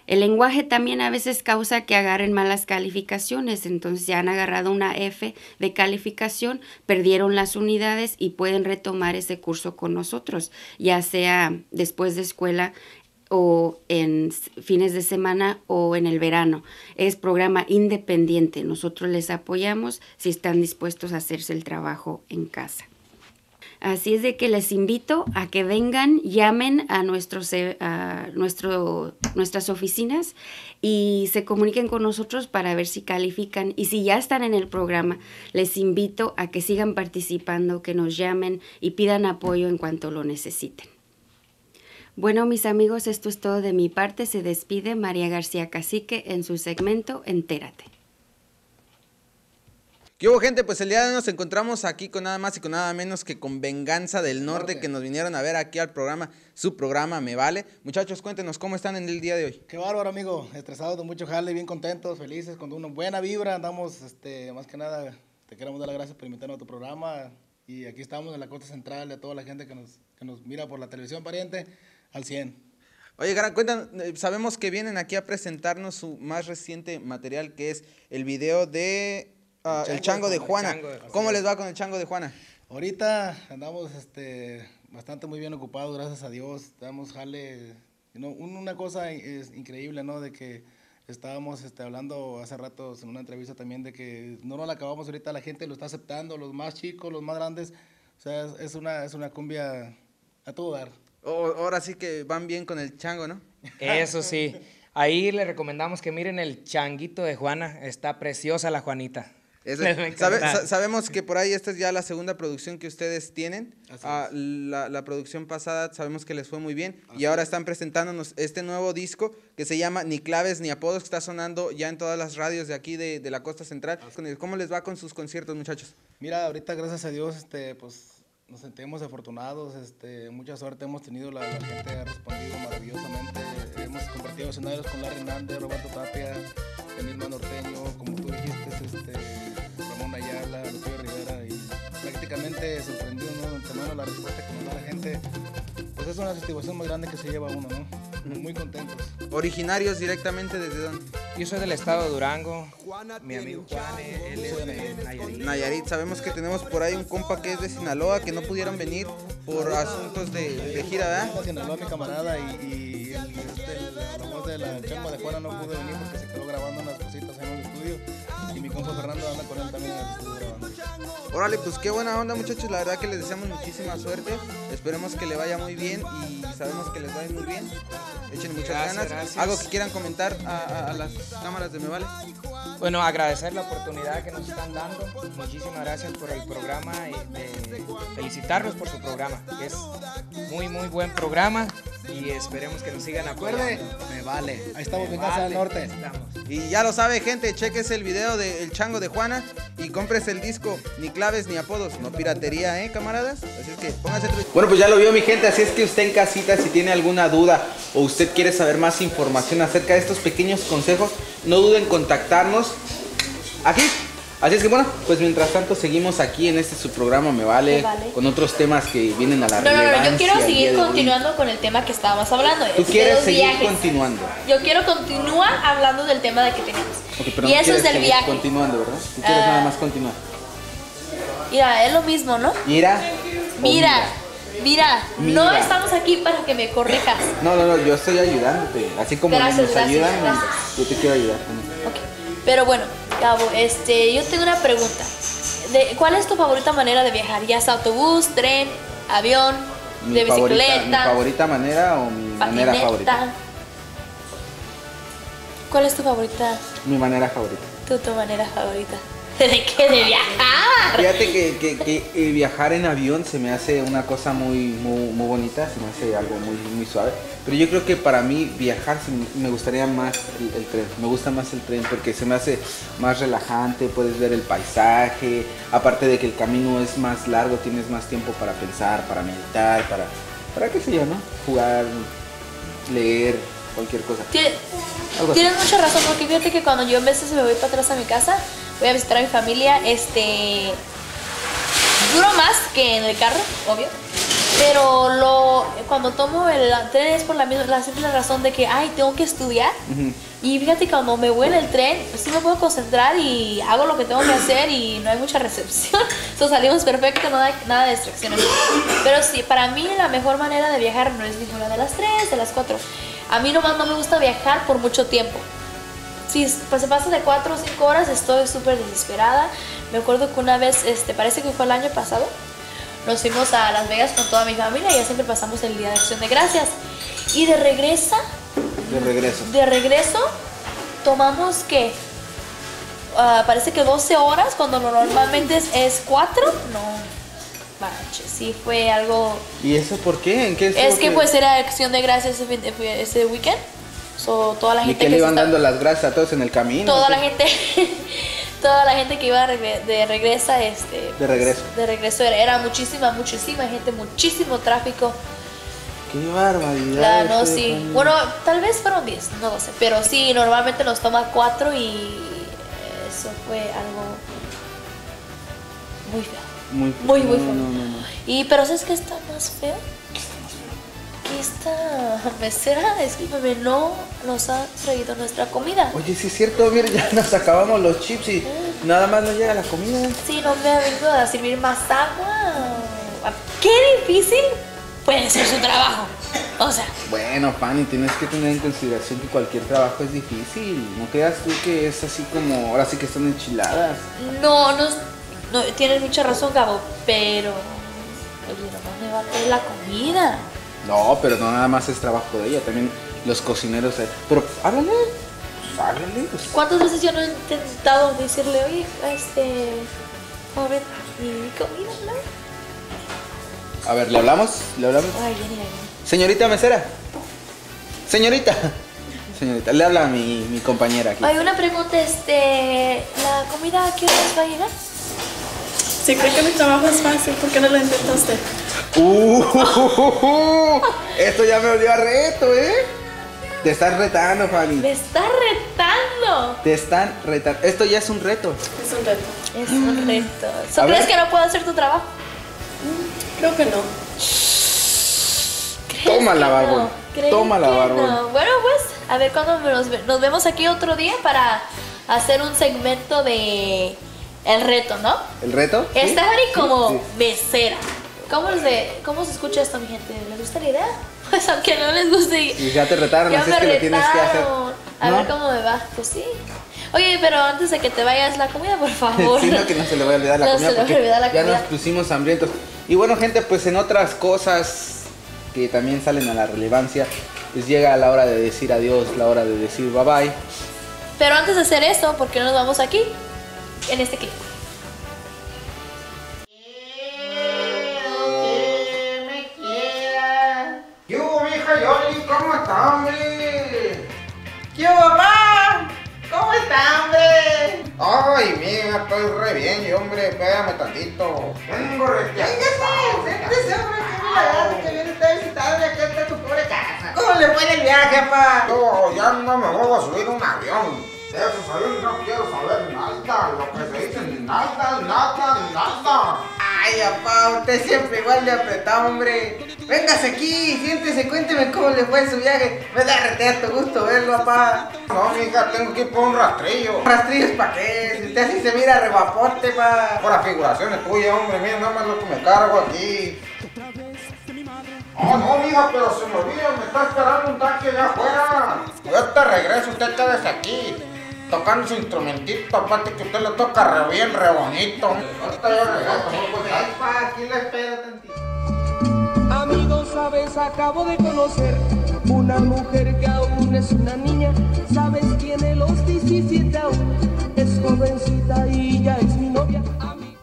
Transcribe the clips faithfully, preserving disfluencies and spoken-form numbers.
El lenguaje también a veces causa que agarren malas calificaciones, entonces ya han agarrado una F de calificación, perdieron las unidades y pueden retomar ese curso con nosotros, ya sea después de escuela o en fines de semana o en el verano. Es programa independiente, nosotros les apoyamos si están dispuestos a hacerse el trabajo en casa. Así es de que les invito a que vengan, llamen a, nuestros, a nuestro, nuestras oficinas y se comuniquen con nosotros para ver si califican. Y si ya están en el programa, les invito a que sigan participando, que nos llamen y pidan apoyo en cuanto lo necesiten. Bueno, mis amigos, esto es todo de mi parte. Se despide María García Cacique en su segmento Entérate. ¿Qué hubo, gente? Pues el día de hoy nos encontramos aquí con nada más y con nada menos que con Venganza del Norte, que nos vinieron a ver aquí al programa, su programa Me Vale. Muchachos, cuéntenos cómo están en el día de hoy. Qué bárbaro, amigo, estresados de mucho jale, bien contentos, felices, con una buena vibra, andamos, este, más que nada, te queremos dar las gracias por invitarnos a tu programa, y aquí estamos en la costa central, de toda la gente que nos, que nos mira por la televisión, pariente, al cien. Oye, Gran, cuéntanos, sabemos que vienen aquí a presentarnos su más reciente material, que es el video de... Uh, el, chango el chango de Juana. Chango de ¿Cómo les va con el chango de Juana? Ahorita andamos este, bastante muy bien ocupados, gracias a Dios. Damos jale. ¿No? Una cosa es increíble, ¿no? De que estábamos este, hablando hace rato en una entrevista también de que no nos la acabamos ahorita, la gente lo está aceptando, los más chicos, los más grandes. O sea, es, es, una, es una cumbia a todo dar. Oh, ahora sí que van bien con el chango, ¿no? Eso sí. Ahí le recomendamos que miren el changuito de Juana. Está preciosa la Juanita. Eso, sabe, sa sabemos que por ahí esta es ya la segunda producción que ustedes tienen. Ah, la, la producción pasada sabemos que les fue muy bien. Así y ahora es. Están presentándonos este nuevo disco que se llama Ni Claves ni Apodos, que está sonando ya en todas las radios de aquí de, de la costa central. Así. ¿Cómo les va con sus conciertos, muchachos? Mira, ahorita gracias a Dios este, pues, nos sentimos afortunados. Este, mucha suerte hemos tenido, la, la gente ha respondido maravillosamente. Hemos compartido escenarios con Larry Hernández, Roberto Tapia, Enigma Norteño, como tú dijiste, este, Ramón Ayala, Lupillo Rivera, y prácticamente sorprendió, ¿no? De antemano la respuesta que nos da la gente. Pues es una satisfacción muy grande que se lleva uno, ¿no? Muy contentos. ¿Originarios directamente desde dónde? Yo soy del estado de Durango, mi amigo Juan, él es de Nayarit. Nayarit, sabemos que tenemos por ahí un compa que es de Sinaloa, que no pudieron venir por asuntos de, de gira, ¿verdad? De Sinaloa, mi camarada, y, y el, este, la voz de la chango de Juana no pudo venir porque se quedó grabando unas cositas en el estudio, y mi compa Fernando anda con él también en el estudio grabando. Órale, pues qué buena onda, muchachos, la verdad que les deseamos muchísima suerte, esperemos que le vaya muy bien y sabemos que les va a ir muy bien, échenle muchas gracias, ganas. Gracias. ¿Algo que quieran comentar a, a, a las cámaras de Me Vale? Bueno, agradecer la oportunidad que nos están dando, muchísimas gracias por el programa y de felicitarlos por su programa, que es muy muy buen programa y esperemos que nos sigan apoyando. Me Vale, ahí estamos en Casa del Norte. Estamos. Y ya lo sabe, gente, chequese el video de El Chango de Juana y cómprese el disco Ni Claves ni Apodos, no piratería, ¿eh, camaradas? Así es que pónganse trucha. Bueno, pues ya lo vio, mi gente, así es que usted en casita, si tiene alguna duda o usted quiere saber más información acerca de estos pequeños consejos, no duden en contactarnos aquí. Así es que bueno, pues mientras tanto seguimos aquí en este su programa Me Vale, Me Vale, con otros temas que vienen a la no, relevancia. No, no, yo quiero seguir continuando con el tema que estábamos hablando. ¿Tú quieres seguir viajes. continuando? Yo quiero continuar hablando del tema de que tenemos. Okay, pero y no eso es del viaje. Continuando, ¿verdad? Tú quieres uh, nada más continuar. Mira, es lo mismo, ¿no? Mira. Mira. Mira, mira, no estamos aquí para que me corrijas. No, no, no, yo estoy ayudándote. Así como gracias, nos gracias, ayudan, gracias. Yo te quiero ayudar. Okay. Pero bueno, Gabo, este, yo tengo una pregunta. De, ¿Cuál es tu favorita manera de viajar? ¿Ya sea autobús, tren, avión, mi de favorita, bicicleta? ¿Mi favorita manera o mi patineta. manera favorita? ¿Cuál es tu favorita? Mi manera favorita. ¿Tu, tu manera favorita? ¿De qué? ¿De viajar? Fíjate que, que, que eh, viajar en avión se me hace una cosa muy, muy, muy bonita, se me hace algo muy, muy suave. Pero yo creo que para mí viajar me gustaría más el, el tren, me gusta más el tren porque se me hace más relajante, puedes ver el paisaje, aparte de que el camino es más largo, tienes más tiempo para pensar, para meditar, para, para qué sé yo, ¿no? Jugar, leer, cualquier cosa. Tienes, tienes mucha razón, porque fíjate que cuando yo a veces me voy para atrás a mi casa, voy a visitar a mi familia, este, duro más que en el carro, obvio, Pero lo, cuando tomo el tren es por la, misma, la simple razón de que, ay, tengo que estudiar. Uh-huh. Y fíjate, cuando me voy en el tren, pues sí me puedo concentrar y hago lo que tengo que hacer y no hay mucha recepción. Entonces salimos perfecto, no hay nada de distracciones. Pero sí, para mí la mejor manera de viajar no es ninguna de las tres, de las cuatro. A mí nomás no me gusta viajar por mucho tiempo. Si pues, se pasa de cuatro o cinco horas, estoy súper desesperada. Me acuerdo que una vez, este, parece que fue el año pasado, nos fuimos a Las Vegas con toda mi familia y ya siempre pasamos el Día de Acción de Gracias. Y de regresa... De regreso. De regreso, tomamos, ¿qué? Uh, parece que doce horas, cuando normalmente es, es cuatro. No, manches, sí fue algo... ¿Y eso por qué? ¿En qué es que, que pues era Acción de Gracias ese, ese weekend. So, toda la gente ¿Y qué que le iban está... dando las gracias a todos en el camino? Toda la gente... Toda la gente que iba de regresa, este, de regreso, de regreso era, era muchísima, muchísima gente, muchísimo tráfico. Qué barbaridad. Claro, no, sí. Familia. Bueno, tal vez fueron diez, no lo sé, pero sí, normalmente nos toma cuatro y eso fue algo muy feo. Muy feo. Muy, muy no, feo. No, no, no. Y, pero ¿sabes qué está más feo? Que esta mesera, discúlpeme, no nos ha traído nuestra comida. Oye, sí es cierto, mira, ya nos acabamos los chips y mm. nada más no llega la comida. Sí, no me ha venido a servir más agua. Qué difícil puede ser su trabajo. O sea. Bueno, Fanny, tienes que tener en consideración que cualquier trabajo es difícil. No creas tú que es así como, ahora sí que están enchiladas. No, no, no tienes mucha razón, Gabo, pero oye, nomás me va a traer la comida. No, pero no nada más es trabajo de ella, también los cocineros. Pero háblale, pues, háblale. Pues. ¿Cuántas veces yo no he intentado decirle, oye, este, joven, mi comida, no? A ver, ¿le hablamos? ¿Le hablamos? Ay, viene, viene. Señorita mesera. Señorita. Señorita, le habla a mi, mi compañera aquí. Hay una pregunta, este, ¿la comida a qué horas va a llegar? Si cree que mi trabajo es fácil, ¿por qué no lo intenta usted? Uh, uh, uh, uh, esto ya me olió a reto, ¿eh? Te están retando, Fanny. ¡Me está retando! Te están retando. Esto ya es un reto. Es un reto. Es un reto. ¿So crees ver? que no puedo hacer tu trabajo? Creo que no. Tómala, barbón. No? Tómala, barbón. No? Bueno, pues, a ver cuándo nos, nos vemos aquí otro día para hacer un segmento de el reto, ¿no? ¿El reto? Stephanie ¿Sí? como sí. mesera. ¿Cómo, se, ¿Cómo se escucha esto, mi gente? ¿Les gusta la idea? Pues aunque no les guste. Y ya te retaron, ya así me es que lo tienes que hacer. A ¿No? ver cómo me va. Pues sí. Oye, pero antes de que te vayas la comida, por favor. Sí, no, que no se le vaya a olvidar la no comida. se le vaya a olvidar la ya comida. nos pusimos hambrientos. Y bueno, gente, pues en otras cosas que también salen a la relevancia, pues llega la hora de decir adiós, la hora de decir bye bye. Pero antes de hacer eso, ¿por qué no nos vamos aquí? En este clip. ¿Qué hubo, mija Yoli? ¿Cómo está, hombre? ¿Qué hubo, papá? ¿Cómo está, hombre? Ay, mija, estoy re bien, y hombre, pégame tantito. Vengo re bien. Véngase, siéntese, hombre, qué milagro que viene usted a visitarme aquí hasta tu pobre casa. ¿Cómo le fue en el viaje, papá? Yo ya no me voy a subir un avión. De esos aviones no quiero saber nada, lo que se dice, nada, nada, nada. Ay, papá, usted siempre igual de apretado, hombre. Véngase aquí, siéntese, cuénteme cómo le fue en su viaje. Me da retear tu gusto verlo, papá. No, mija, tengo que ir por un rastrillo. ¿Rastrillos para qué? Si usted así se mira rebapote, pa. Por las figuraciones tuyas, hombre, mira nada más lo que me cargo aquí. Oh, no, mija, pero se me olvida, me está esperando un taxi allá afuera. Yo te regreso, usted quédese aquí. Tocando su instrumentito, aparte que usted lo toca re bien, re bonito. Ahorita yo regreso, no voy a Ay, pa, aquí lo espero tantito. Amigos, sabes, acabo de conocer una mujer que aún es una niña. Sabes, tiene los diecisiete aún, es jovencita y ya es mi novia. Ami-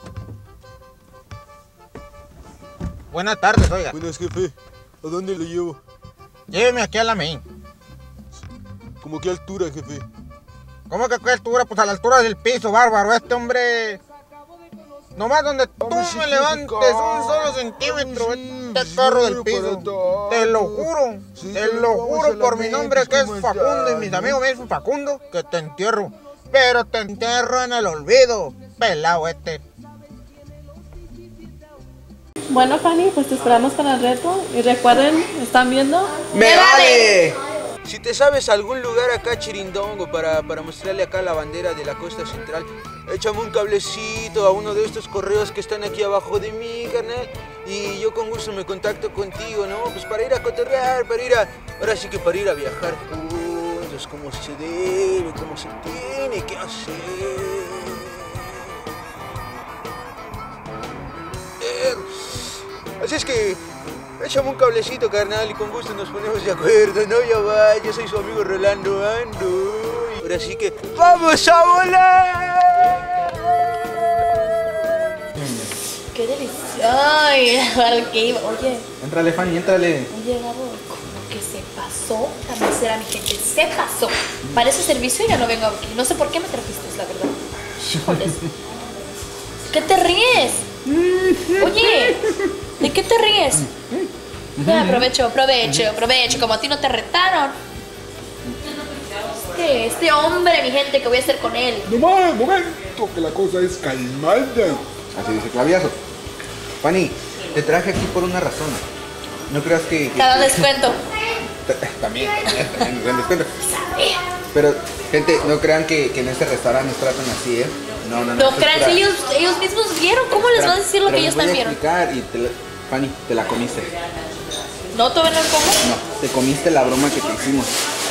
Buenas tardes, oiga. Buenas, jefe. ¿A dónde lo llevo? Lléveme aquí a la main. ¿Cómo qué altura, jefe? ¿Cómo que qué altura? Pues a la altura del piso, bárbaro. Este hombre... Nomás donde tú Vamos, me sí, levantes un solo centímetro, sí, este sí, carro del para piso. todo. Te lo juro, Sí, te lo vamos a juro la por mi mente, nombre que es ¿cómo Facundo está, y mis no? amigos me dicen Facundo, que te entierro. Pero te entierro en el olvido, pelado este. Bueno, Fanny, pues te esperamos para el reto. Y recuerden, ¿están viendo? ¡Me vale! Si te sabes algún lugar acá chirindongo para, para mostrarle acá la bandera de la costa central, échame un cablecito a uno de estos correos que están aquí abajo de mí, carnal. Y yo con gusto me contacto contigo, ¿no? Pues para ir a cotorrear, para ir a... Ahora sí que para ir a viajar juntos, como se debe, como se tiene que hacer. Así es que... échame un cablecito, carnal, y con gusto nos ponemos de acuerdo, ¿no? Ya va, yo soy su amigo Rolando Ando. Ahora sí que ¡vamos a volar! ¡Qué delicioso! ¡Ay! ¿Para qué iba? Oye. Éntrale, Fanny, éntrale. Oye, Gabo, como que se pasó la mesera, mi gente. Se pasó. Para ese servicio ya no vengo aquí. No sé por qué me trajiste, la verdad. Híjoles. ¿Qué te ríes? Oye, ¿de qué te ríes? Ah, aprovecho, aprovecho, aprovecho. Como a ti no te retaron. Este, este hombre, mi gente, ¿qué voy a hacer con él? No más, momento, que la cosa es calmada. Así dice Claviazo. Fanny, te traje aquí por una razón. No creas que... que Cada descuento. También, también, también descuento. Pero, gente, no crean que, que en este restaurante nos tratan así, ¿eh? No, no, no. No crean, si ellos, ellos mismos vieron. ¿Cómo les vas a decir lo que ellos también vieron? Y te la, Fanny, te la comiste. ¿No te ven el cómo? No, te comiste la broma que te hicimos.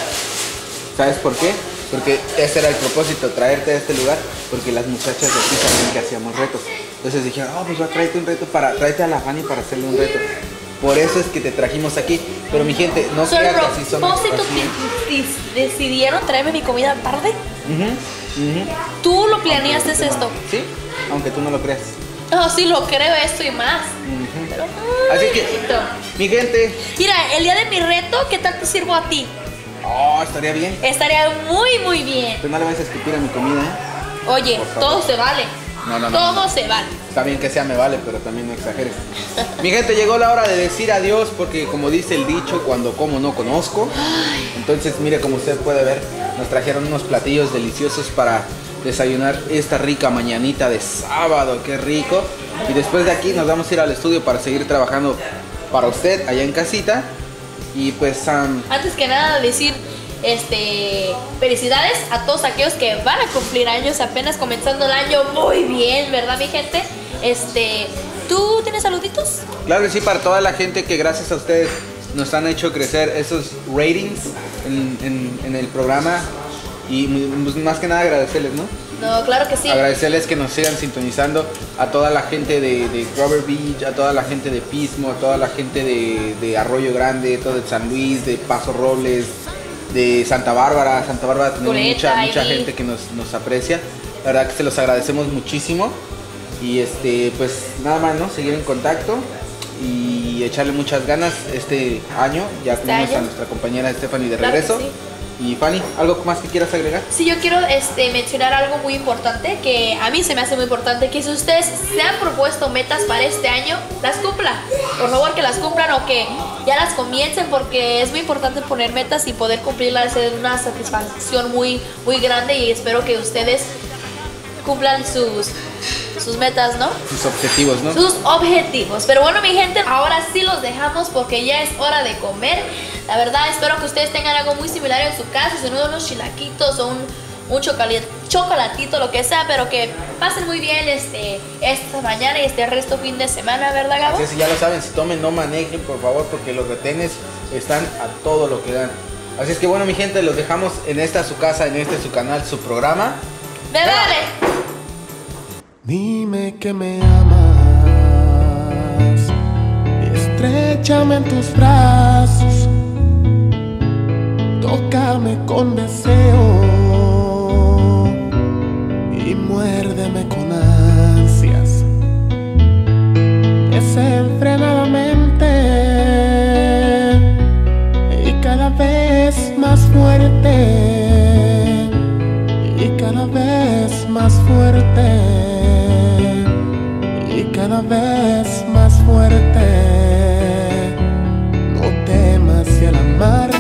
¿Sabes por qué? Porque ese era el propósito, traerte a este lugar, porque las muchachas de aquí sabían que hacíamos retos. Entonces dijeron, oh, pues va a traerte un reto para, tráete a la Fanny para hacerle un reto. Por eso es que te trajimos aquí. Pero mi gente, no crean que así son. ¿Propósito decidieron traerme mi comida tarde? Uh-huh, uh-huh. ¿Tú lo planeaste esto? Sí, aunque tú no lo creas. No, sí lo creo, esto y más. Uh-huh. Pero, así que, mi gente. Mira, el día de mi reto, ¿qué tal te sirvo a ti? Oh, estaría bien. Estaría muy, muy bien. Pero no le vas a escupir a mi comida, ¿eh? Oye, todo se vale. No, no, no. Todo no. se vale. Está bien que sea me vale, pero también no exageres. Mi gente, llegó la hora de decir adiós porque como dice el dicho, cuando como no conozco. Entonces, mire, como usted puede ver, nos trajeron unos platillos deliciosos para desayunar esta rica mañanita de sábado. ¡Qué rico! Y después de aquí nos vamos a ir al estudio para seguir trabajando para usted allá en casita. Y pues... Um... Antes que nada decir... Este, felicidades a todos aquellos que van a cumplir años apenas comenzando el año. Muy bien, ¿verdad, mi gente? Este, ¿tú tienes saluditos? Claro que sí, para toda la gente que gracias a ustedes nos han hecho crecer esos ratings en, en, en el programa. Y pues, más que nada agradecerles, ¿no? No, claro que sí. Agradecerles que nos sigan sintonizando, a toda la gente de, de Grover Beach, a toda la gente de Pismo, a toda la gente de, de Arroyo Grande, todo de San Luis, de Paso Robles, de Santa Bárbara. Santa Bárbara tenemos mucha, mucha gente que nos, nos aprecia. La verdad que se los agradecemos muchísimo. Y este, pues nada más, ¿no? Seguir en contacto y echarle muchas ganas este año. Ya este tenemos año. a nuestra compañera Stephanie de Claro regreso. que sí. Y Fanny, ¿algo más que quieras agregar? Sí, yo quiero este, mencionar algo muy importante, que a mí se me hace muy importante, que si ustedes se han propuesto metas para este año, las cumplan. Por favor, que las cumplan o que ya las comiencen, porque es muy importante poner metas y poder cumplirlas. Es una satisfacción muy, muy grande y espero que ustedes cumplan sus, sus metas, ¿no? Sus objetivos, ¿no? Sus objetivos. Pero bueno, mi gente, ahora sí los dejamos porque ya es hora de comer. La verdad, espero que ustedes tengan algo muy similar en su casa, si no unos chilaquitos o un, un chocolate, chocolatito, lo que sea, pero que pasen muy bien este, esta mañana y este resto fin de semana, ¿verdad, Gabo? Así es, ya lo saben, si tomen, no manejen, por favor, porque los retenes están a todo lo que dan. Así es que bueno, mi gente, los dejamos en esta su casa, en este su canal, su programa. ¡Me vale! Dime que me amas, estréchame en tus brazos, tócame con deseo y muérdeme con ansias desenfrenadamente y cada vez más fuerte y cada vez más fuerte y cada vez más fuerte. No temas si al amar